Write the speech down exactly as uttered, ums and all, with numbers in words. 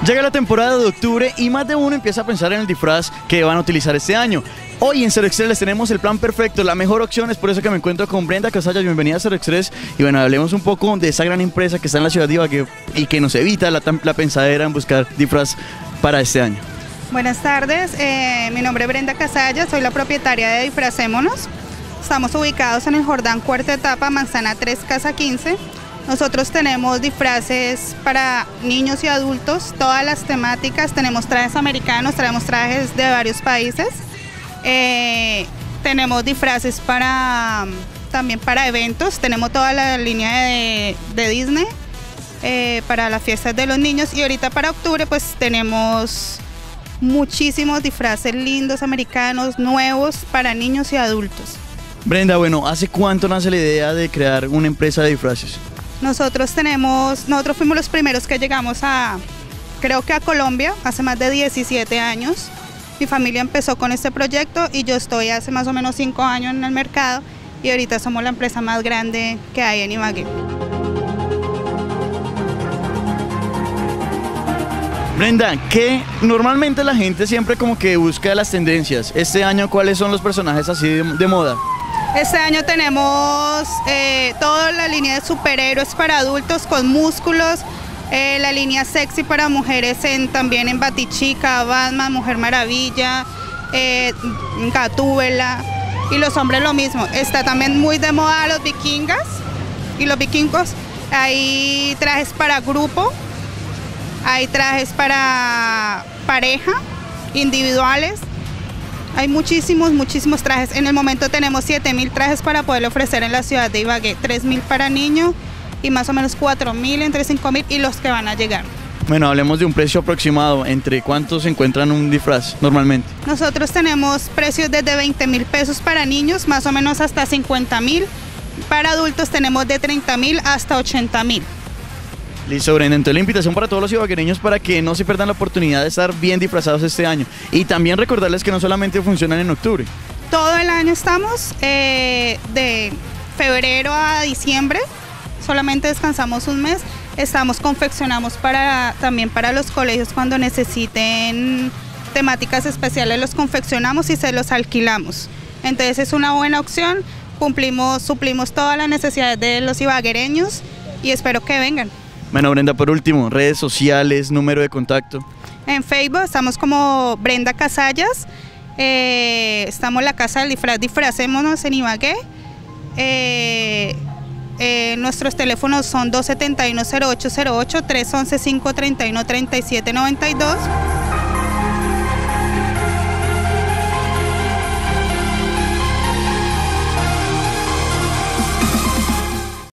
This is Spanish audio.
Llega la temporada de octubre y más de uno empieza a pensar en el disfraz que van a utilizar este año. Hoy en Cero Express les tenemos el plan perfecto, la mejor opción, es por eso que me encuentro con Brenda Casallas. Bienvenida a Cero Express. Y bueno, hablemos un poco de esa gran empresa que está en la ciudad de Ibagué y que nos evita la, la pensadera en buscar disfraz para este año. Buenas tardes, eh, mi nombre es Brenda Casallas, soy la propietaria de Disfracémonos. Estamos ubicados en el Jordán, cuarta etapa, Manzana tres, Casa quince. Nosotros tenemos disfraces para niños y adultos, todas las temáticas, tenemos trajes americanos, tenemos trajes de varios países, eh, tenemos disfraces para también para eventos, tenemos toda la línea de, de Disney eh, para las fiestas de los niños, y ahorita para octubre pues tenemos muchísimos disfraces lindos americanos, nuevos para niños y adultos. Brenda, bueno, ¿hace cuánto nace la idea de crear una empresa de disfraces? Nosotros tenemos, nosotros fuimos los primeros que llegamos a, creo que a Colombia, hace más de diecisiete años. Mi familia empezó con este proyecto y yo estoy hace más o menos cinco años en el mercado y ahorita somos la empresa más grande que hay en Ibagué. Brenda, que normalmente la gente siempre como que busca las tendencias. Este año, ¿cuáles son los personajes así de, de moda? Este año tenemos eh, toda la línea de superhéroes para adultos con músculos, eh, la línea sexy para mujeres en, también en Batichica, Batman, Mujer Maravilla, eh, Gatúbela, y los hombres lo mismo. Está también muy de moda los vikingas y los vikingos. Hay trajes para grupo, hay trajes para pareja, individuales. Hay muchísimos, muchísimos trajes. En el momento tenemos siete mil trajes para poder ofrecer en la ciudad de Ibagué. tres mil para niños y más o menos cuatro mil, entre cinco mil y los que van a llegar. Bueno, hablemos de un precio aproximado. ¿Entre cuántos se encuentran un disfraz normalmente? Nosotros tenemos precios desde veinte mil pesos para niños, más o menos hasta cincuenta mil. Para adultos tenemos de treinta mil hasta ochenta mil. Listo, Brenda, entonces la invitación para todos los ibaguereños para que no se pierdan la oportunidad de estar bien disfrazados este año. Y también recordarles que no solamente funcionan en octubre. Todo el año estamos, eh, de febrero a diciembre, solamente descansamos un mes. Estamos, confeccionamos para, también para los colegios cuando necesiten temáticas especiales, los confeccionamos y se los alquilamos. Entonces es una buena opción, cumplimos, suplimos todas las necesidades de los ibaguereños y espero que vengan. Bueno, Brenda, por último, redes sociales, número de contacto. En Facebook estamos como Brenda Casallas, eh, estamos en la casa del disfraz, Disfracémonos en Ibagué. Eh, eh, nuestros teléfonos son dos siete uno, cero ocho cero ocho, tres uno uno, cinco tres uno, tres siete nueve dos.